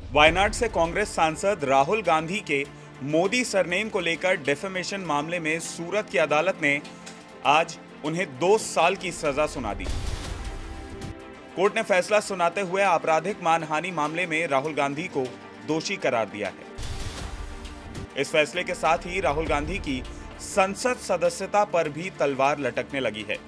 वायनाड से कांग्रेस सांसद राहुल गांधी के मोदी सरनेम को लेकर डिफेमेशन मामले में सूरत की अदालत ने आज उन्हें 2 साल की सजा सुना दी। कोर्ट ने फैसला सुनाते हुए आपराधिक मानहानि मामले में राहुल गांधी को दोषी करार दिया है। इस फैसले के साथ ही राहुल गांधी की संसद सदस्यता पर भी तलवार लटकने लगी है।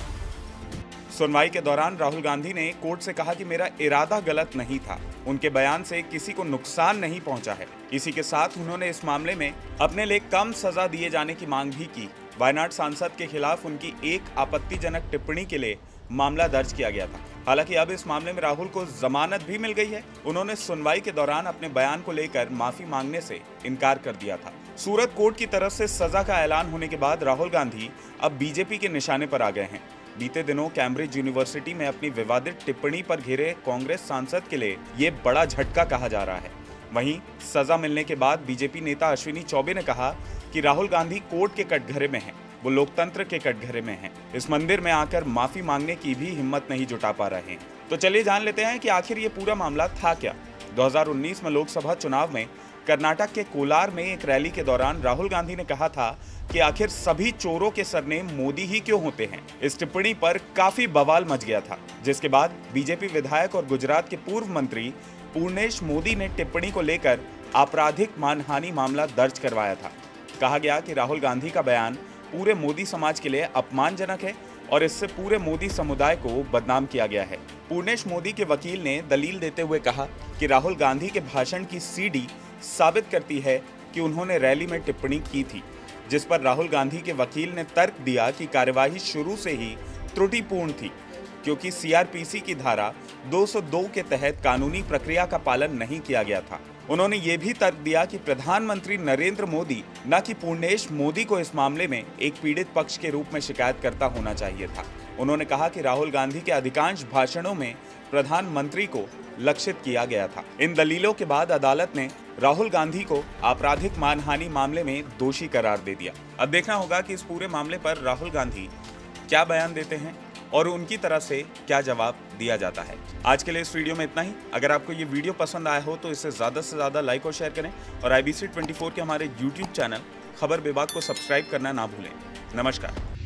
सुनवाई के दौरान राहुल गांधी ने कोर्ट से कहा कि मेरा इरादा गलत नहीं था, उनके बयान से किसी को नुकसान नहीं पहुंचा है। इसी के साथ उन्होंने इस मामले में अपने लिए कम सजा दिए जाने की मांग भी की। वायनाड सांसद के खिलाफ उनकी एक आपत्तिजनक टिप्पणी के लिए मामला दर्ज किया गया था। हालांकि अब इस मामले में राहुल को जमानत भी मिल गई है। उन्होंने सुनवाई के दौरान अपने बयान को लेकर माफी मांगने से इनकार कर दिया था। सूरत कोर्ट की तरफ से सजा का ऐलान होने के बाद राहुल गांधी अब बीजेपी के निशाने पर आ गए हैं। बीते दिनों कैम्ब्रिज यूनिवर्सिटी में अपनी विवादित टिप्पणी पर घिरे कांग्रेस सांसद के लिए ये बड़ा झटका कहा जा रहा है। वहीं सजा मिलने के बाद बीजेपी नेता अश्विनी चौबे ने कहा कि राहुल गांधी कोर्ट के कटघरे में हैं, वो लोकतंत्र के कटघरे में हैं। इस मंदिर में आकर माफी मांगने की भी हिम्मत नहीं जुटा पा रहे हैं। तो चलिए जान लेते हैं कि आखिर ये पूरा मामला था क्या। 2019 में लोकसभा चुनाव में कर्नाटक के कोलार में एक रैली के दौरान राहुल गांधी ने कहा था कि आखिर सभी चोरों के सरनेम मोदी ही क्यों होते हैं। इस टिप्पणी पर काफी बवाल मच गया था, जिसके बाद बीजेपी विधायक और गुजरात के पूर्व मंत्री पूर्णेश मोदी ने टिप्पणी को लेकर आपराधिक मानहानि मामला दर्ज करवाया था। कहा गया कि राहुल गांधी का बयान पूरे मोदी समाज के लिए अपमानजनक है और इससे पूरे मोदी समुदाय को बदनाम किया गया है। पूर्णेश मोदी के वकील ने दलील देते हुए कहा कि राहुल गांधी के भाषण की सीडी साबित करती है कि उन्होंने रैली में टिप्पणी की थी, जिस पर राहुल गांधी के वकील ने तर्क दिया कि कार्यवाही शुरू से ही त्रुटिपूर्ण थी, क्योंकि सीआरपीसी की धारा 202 के तहत कानूनी प्रक्रिया का पालन नहीं किया गया था। उन्होंने ये भी तर्क दिया कि प्रधानमंत्री नरेंद्र मोदी न कि पूर्णेश मोदी को इस मामले में एक पीड़ित पक्ष के रूप में शिकायतकर्ता होना चाहिए था। उन्होंने कहा कि राहुल गांधी के अधिकांश भाषणों में प्रधानमंत्री को लक्षित किया गया था। इन दलीलों के बाद अदालत ने राहुल गांधी को आपराधिक मानहानि मामले में दोषी करार दे दिया। अब देखना होगा कि इस पूरे मामले पर राहुल गांधी क्या बयान देते हैं और उनकी तरफ से क्या जवाब दिया जाता है। आज के लिए इस वीडियो में इतना ही। अगर आपको ये वीडियो पसंद आया हो तो इसे ज़्यादा से ज़्यादा लाइक और शेयर करें और IBC 24 के हमारे YouTube चैनल खबर विभाग को सब्सक्राइब करना ना भूलें। नमस्कार।